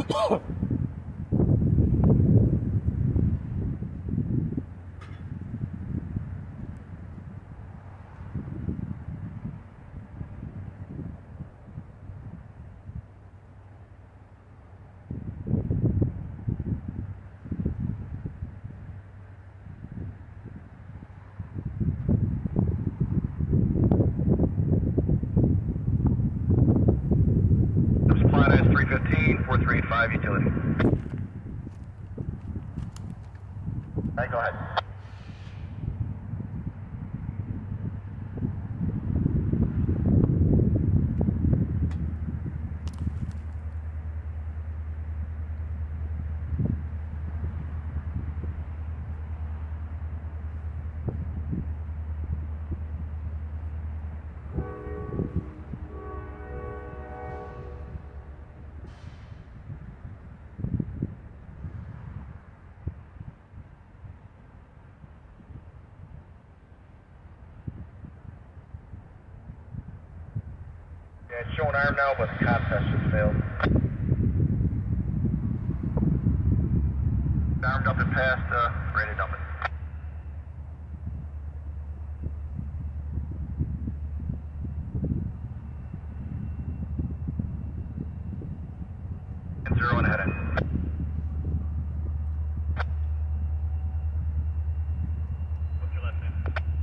SD40-2, 4385 utility. Alright, go ahead. Yeah, it's showing arm now, but the contest just failed. Armed up and past, ready to dump it. And 0 and ahead in. What's your last name?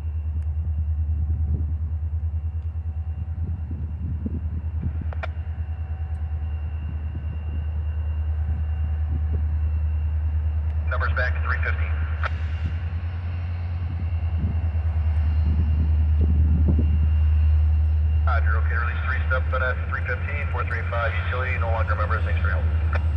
Numbers back to 315. Roger, okay, release 3 step at 315, 435 utility, no longer members, thanks for your help.